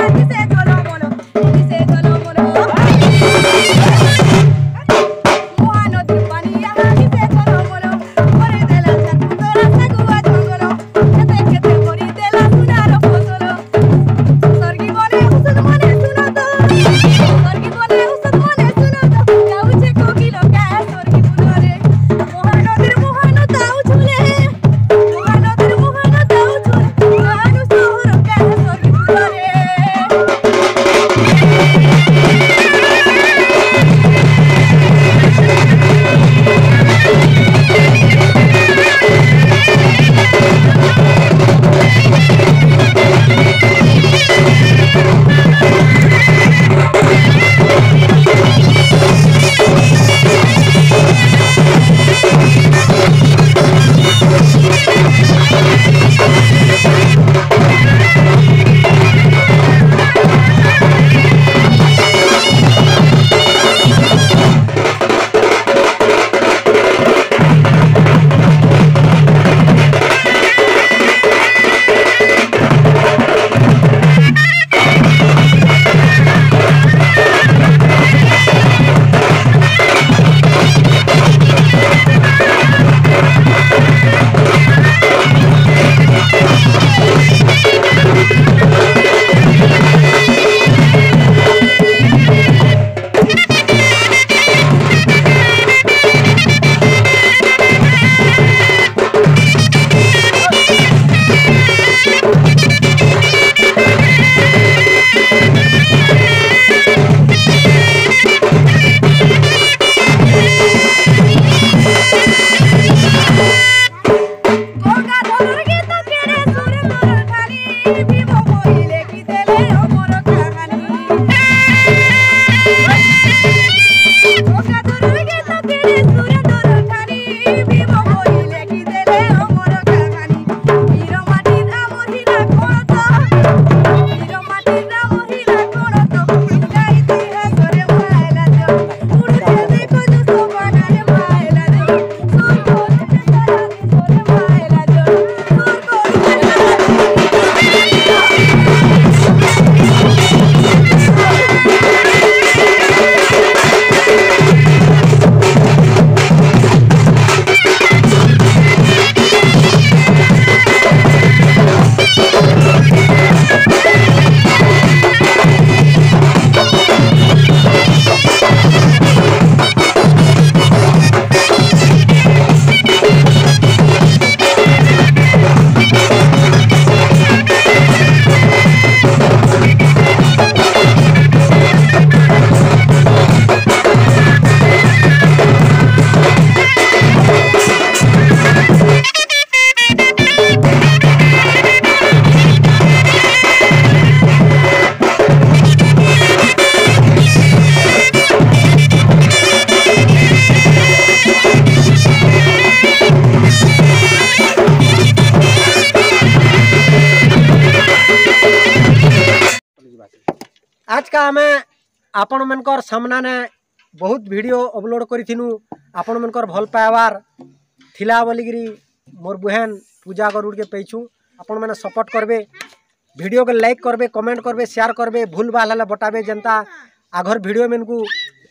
आज का आमे आपण मनकर सामना ने बहुत वीडियो अपलोड करिथिनु आपण मनकर भल पाइबार थिला बोलिगिरी मोर बहन पूजा गरुड़ के पैछु आपण मैंने सपोर्ट करबे वीडियो के लाइक करबे कमेंट करबे शेयर करबे भूल भाल हला बताबे जनता आघर वीडियो में को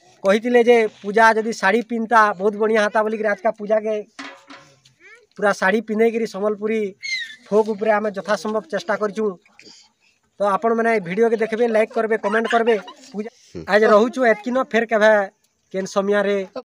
कही जे पूजा जदि साड़ी पिनता बहुत बढ़िया हाता बोलिगिरी आज का पूजा के पूरा साड़ी पिंधे गिरी संबलपुरी फोक उपरे आमे यथासंभव चेष्टा करछु। तो आपण मैंने वीडियो के देखबे लाइक करबे कमेंट करबे पूजा आज रहूछु एतकी न फेर केभे केन समय रे